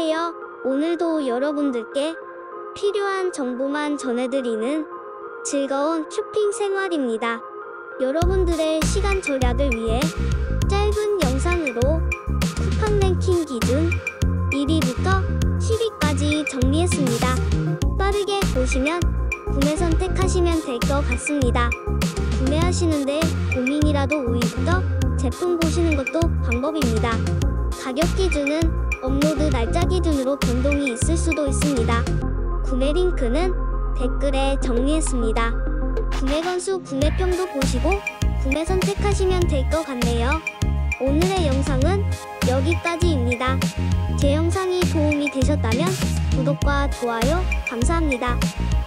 안녕하세요. 오늘도 여러분들께 필요한 정보만 전해드리는 즐거운 쇼핑 생활입니다. 여러분들의 시간 절약을 위해 짧은 영상으로 쿠팡 랭킹 기준 1위부터 10위까지 정리했습니다. 빠르게 보시면 구매 선택하시면 될 것 같습니다. 구매하시는데 고민이라도 5위부터 제품 보시는 것도 방법입니다. 가격 기준은 업로드 날짜 기준으로 변동이 있을 수도 있습니다. 구매 링크는 댓글에 정리했습니다. 구매 건수, 구매평도 보시고 구매 선택하시면 될 것 같네요. 오늘의 영상은 여기까지입니다. 제 영상이 도움이 되셨다면 구독과 좋아요 감사합니다.